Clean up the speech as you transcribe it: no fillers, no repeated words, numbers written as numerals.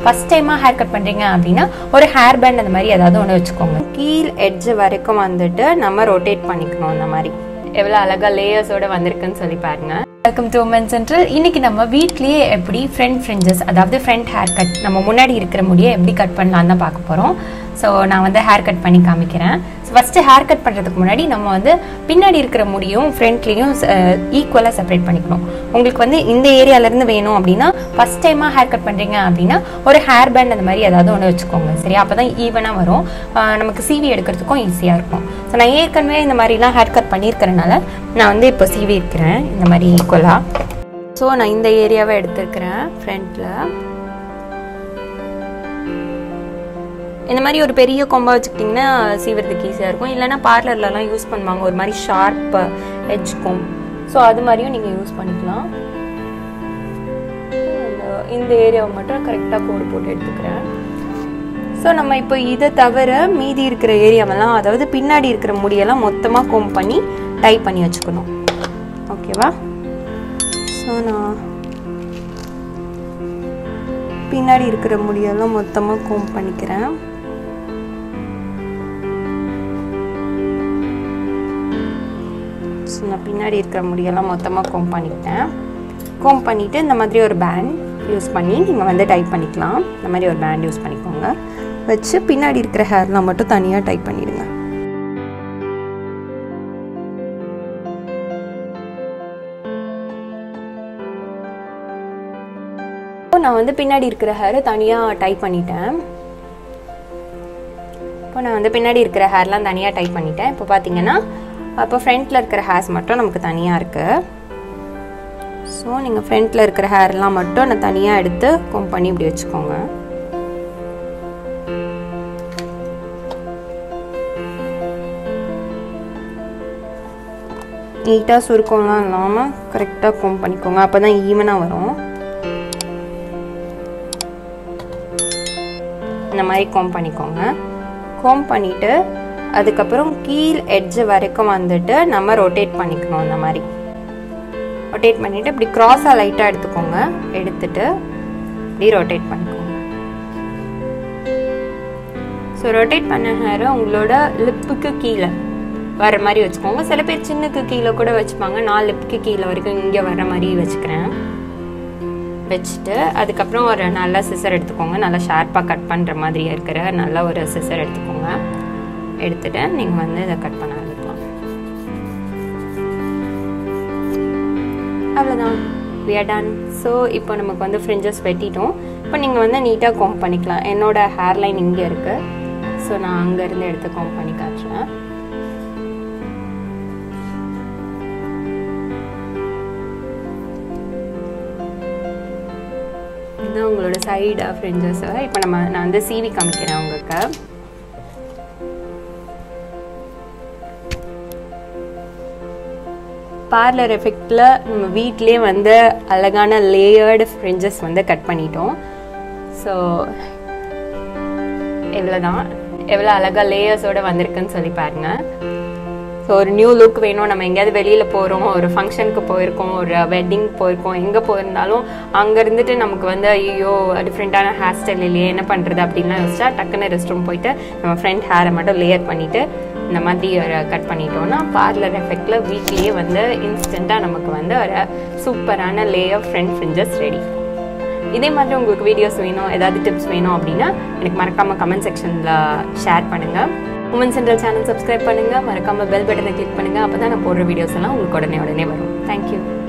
First டைமாக hair cut பண்ணுறீங்க அப்படின்னா ஒரு ஹேர் பேண்ட் அந்த மாதிரி ஏதாவது ஒன்று வச்சுக்கோங்க. கீழ் எட்ஜ் வரைக்கும் வந்துட்டு நம்ம ரொட்டேட் பண்ணிக்கணும். அந்த மாதிரி எவ்வளோ அழகாக லேயர்ஸோடு வந்திருக்குன்னு சொல்லி பாருங்க. Welcome to woman central. இன்னைக்கு நம்ம வீட்லேயே எப்படி ஃப்ரண்ட் ஃப்ரிஞ்சஸ் அதாவது ஃப்ரண்ட் ஹேர் கட் நம்ம முன்னாடி இருக்கிற முடியை எப்படி கட் பண்ணலான்னு தான் பார்க்க போகிறோம். ஸோ நான் வந்து ஹேர் கட் பண்ணி காமிக்கிறேன். ஸோ ஃபஸ்ட்டு ஹேர் கட் பண்ணுறதுக்கு முன்னாடி நம்ம வந்து பின்னாடி இருக்கிற முடியும் ஃப்ரண்ட்லேயும் ஈக்குவலாக செப்பரேட் பண்ணிக்கணும். உங்களுக்கு வந்து இந்த ஏரியாவிலேருந்து வேணும் அப்படின்னா ஃபஸ்ட் டைமாக ஹேர் கட் பண்ணுறீங்க அப்படின்னா ஒரு ஹேர் பேண்ட் அந்த மாதிரி ஏதாவது ஒன்று வச்சுக்கோங்க. சரியா? அப்போ தான் ஈவனாக வரும், நமக்கு சீவி எடுக்கிறதுக்கும் ஈஸியாக இருக்கும். ஸோ நான் ஏற்கனவே இந்த மாதிரிலாம் ஹேர் கட் பண்ணியிருக்கிறனால நான் வந்து இப்போ சீவி இருக்கிறேன் இந்த மாதிரி ஈக்குவலாக. ஸோ நான் இந்த ஏரியாவை எடுத்துருக்கிறேன் ஃப்ரண்ட்டில். இந்த மாதிரி ஒரு பெரிய கொம்பா வச்சுக்கிட்டிங்கன்னா சீவறதுக்கு ஈஸியாக இருக்கும். இல்லைனா பார்லர்லலாம் யூஸ் பண்ணுவாங்க ஒரு மாதிரி ஷார்ப் எட்ஜ் கொம். ஸோ அது மாதிரியும் நீங்கள் யூஸ் பண்ணிக்கலாம். இந்த ஏரியாவை மட்டும் கரெக்டாக கோடு போட்டு எடுத்துக்கிறேன். ஸோ நம்ம இப்போ இதை தவிர மீதி இருக்கிற ஏரியாவெல்லாம் அதாவது பின்னாடி இருக்கிற முடியெல்லாம் மொத்தமாக கோம் பண்ணி டை பண்ணி வச்சுக்கணும். ஓகேவா? ஸோ நான் பின்னாடி இருக்கிற முடியெல்லாம் மொத்தமாக கோம் பண்ணிக்கிறேன். ஸோ நான் பின்னாடி இருக்கிற முடியெல்லாம் மொத்தமாக கோம் பண்ணிக்கிட்டேன். கோம் பண்ணிவிட்டு இந்த மாதிரி ஒரு பேண்ட் யூஸ் பண்ணி நீங்கள் வந்து டைப் பண்ணிக்கலாம். இந்த மாதிரி ஒரு பேண்ட் யூஸ் பண்ணிக்கோங்க. வச்சு பின்னாடி இருக்கிற ஹேர்லாம் மட்டும் தனியாக டைப் பண்ணிடுங்க. நான் வந்து பின்னாடி இருக்கிற ஹேரை தனியாக டைப் பண்ணிட்டேன். இப்போ நான் வந்து பின்னாடி இருக்கிற ஹேர்லாம் தனியாக டைப் பண்ணிட்டேன். இப்போ பார்த்தீங்கன்னா அப்போ ஃப்ரண்ட்டில் இருக்கிற ஹேர்ஸ் மட்டும் நமக்கு தனியாக இருக்குது. ஸோ நீங்கள் ஃப்ரண்ட்டில் இருக்கிற ஹேர்லாம் மட்டும் நான் தனியாக எடுத்து கோம் பண்ணி இப்படி வச்சுக்கோங்க. நீட்டாக சுருக்கம்லாம் இல்லாமல் கரெக்டாக கோம் பண்ணிக்கோங்க. அப்போ தான் ஈவனாக வரும். இந்த மாதிரி கோம் பண்ணிக்கோங்க. கோம் பண்ணிவிட்டு அதுக்கப்புறம் கீழ் எட்ஜ் வரைக்கும் வந்துட்டு நம்ம ரொட்டேட் பண்ணிக்கணும். இந்த மாதிரி ரொட்டேட் பண்ணிவிட்டு இப்படி க்ராஸாக லைட்டாக எடுத்துக்கோங்க. எடுத்துட்டு இப்படி ரொட்டேட் பண்ணிக்கோங்க. ஸோ ரொட்டேட் பண்ண ஹேரை உங்களோட லிப்புக்கு கீழே வர மாதிரி வச்சுக்கோங்க. சில பேர் சின்னுக்கு கீழே கூட வச்சுப்பாங்க. நான் லிப்புக்கு கீழே வரைக்கும் இங்கே வர மாதிரி வச்சுக்கிறேன். வச்சுட்டு அதுக்கப்புறம் ஒரு நல்ல சிசர் எடுத்துக்கோங்க. நல்லா ஷார்ப்பாக கட் பண்ணுற மாதிரி இருக்கிற நல்ல ஒரு சிசர் எடுத்துக்கோங்க. எடுத்துகிட்டு நீங்கள் வந்து இதை கட் பண்ண ஆரம்பிக்கலாம். அவ்வளோதான், we are done. ஸோ இப்போ நமக்கு வந்து ஃப்ரிஞ்சஸ் வெட்டிட்டோம். இப்போ நீங்கள் வந்து நீட்டாக கோம் பண்ணிக்கலாம். என்னோடய ஹேர்லைன் இங்கே இருக்குது. ஸோ நான் அங்கேருந்து எடுத்து கோம் பண்ணி காட்டுறேன். இதுதான் உங்களோட சைடு ஃப்ரிஞ்சஸை. இப்போ நான் வந்து சீவி காமிக்கிறேன் உங்களுக்கு. பார்லர் எஃபெக்டில் நம்ம வீட்டிலே வந்து அழகான லேயர்டு ஃப்ரிஞ்சஸ் வந்து கட் பண்ணிட்டோம். ஸோ எவ்வளோதான், எவ்வளோ அழகாக லேயர்ஸோடு வந்திருக்குன்னு சொல்லி பாருங்கள். ஸோ ஒரு நியூ லுக் வேணும், நம்ம எங்கேயாவது வெளியில் போகிறோம், ஒரு ஃபங்க்ஷனுக்கு போயிருக்கோம், ஒரு வெட்டிங் போயிருக்கோம், எங்கே போயிருந்தாலும் அங்கே இருந்துட்டு நமக்கு வந்து ஐயோ டிஃப்ரெண்ட்டான ஹேர் ஸ்டைல் இல்லையே என்ன பண்ணுறது அப்படின்லாம் யோசிச்சா டக்குன்னு ரெஸ்ட் ரூம் போயிட்டு நம்ம ஃப்ரண்ட் ஹேரை மட்டும் லேயர் பண்ணிவிட்டு இந்த மாதிரி ஒரு கட் பண்ணிட்டோம்னா பார்லர் எஃபெக்டில் வீட்லேயே வந்து இன்ஸ்டண்ட்டாக நமக்கு வந்து ஒரு சூப்பரான லேயர் ஃப்ரண்ட் ஃப்ரிஞ்சஸ் ரெடி. இதே மாதிரி உங்களுக்கு வீடியோஸ் வேணும், ஏதாவது டிப்ஸ் வேணும் அப்படின்னா எனக்கு மறக்காமல் கமெண்ட் செக்ஷனில் ஷேர் பண்ணுங்கள். உமன் சென்ட்ரல் சேனல் சப்ஸ்கிரைப் பண்ணுங்கள். மறக்காமல் பெல் பட்டனை கிளிக் பண்ணுங்கள். அப்போ தான் நான் போடுற வீடியோஸ் எல்லாம் உங்களுக்கு உடனே வரும். தேங்க்யூ.